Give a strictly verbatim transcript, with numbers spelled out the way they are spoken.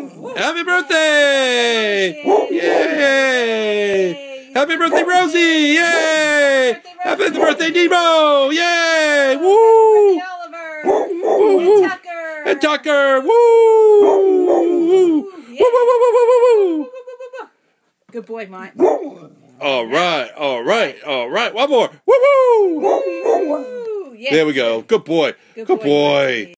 Happy birthday! Yay! Happy birthday, Rosie! Yay! Happy birthday, Nemo! Yay! Woo! Oliver! And Tucker! And Tucker! Woo! Woo! Woo! Woo! Woo! Good boy, Mike. All right, all right, all right. One more. Woo! Woo! Yes. There we go. Good boy. Good Good boy, boy.